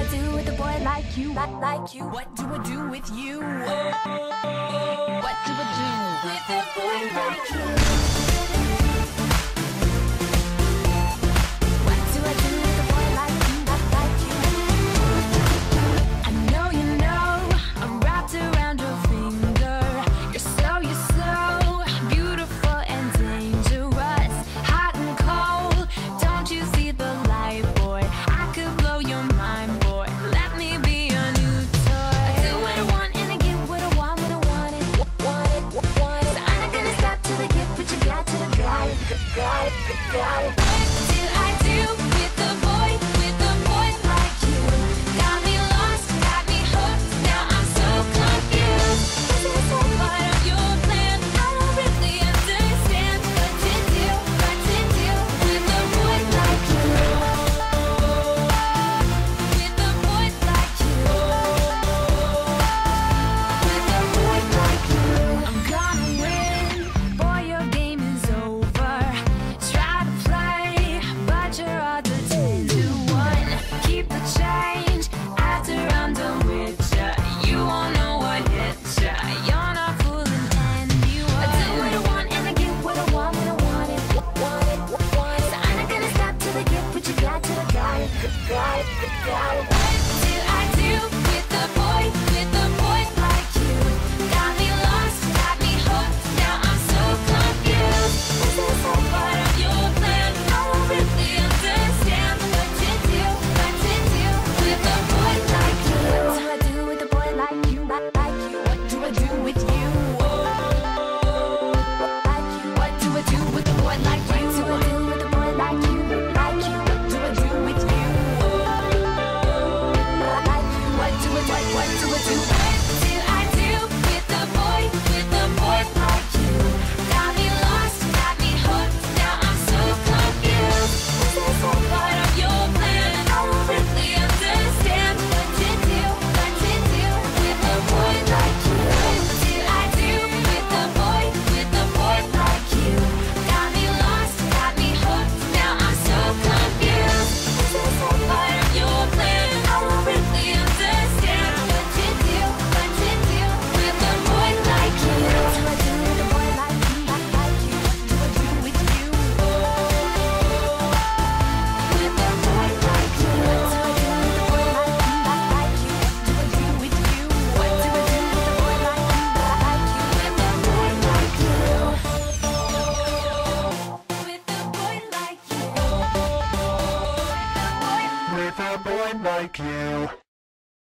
do with a boy like you? Like you? What do I do with you? What do I do with a boy like you? What do I do with a boy like you? Like you? I know you know I'm wrapped around your finger. You're so beautiful and dangerous, hot and cold. Don't you see the light, boy? I could blow your mind, boy. Let me be your new toy. I do what I want and I get what I want when I want it. So I'm not gonna stop till I get what you got till I got it. Got it. What do I do with a boy like you? Got me lost, got me hooked. Now I'm so confused. Is this all part of your plan? I don't really understand what to do with a boy like you. With a boy like you. With a boy like you. I'm gonna win. Boy, your game is over. Try to play, but you're all the 10 to 1. Keep the change after I'm done with ya. You won't know what hit ya. You're not fooling anyone. I do what I want and I get what I want when I want it. So I'm not gonna stop till I get what you got till I got it. What do I do with a boy like you? Got me lost, got me hooked. Now I'm so confused. Is this all part of your plan? I don't really understand what to do with a boy like you. What do I do with a boy like you? Like you? What do I do with you? Like you? What do I do with a boy like you? What do I do with a boy like you? Like you? What do I do with you? Like you? What do I do? What do I do? What do I do with a boy like you? Got me lost, got me hooked. Now I'm so confused. Is this all part of your plan? I don't really understand what to do with a boy like you. What do I do with a boy like you? Got me lost, got me hooked. Now I'm so confused. Is this all part of your plan? I don't really understand what to do with a boy like you. What do I do with a boy like you? Like you? What do I do with you? With a boy like you. What do I do with a boy like you? Like you? What do I do with you? What do I do with a boy like you? Like you? With a boy like you. With a boy like you. With a boy like you.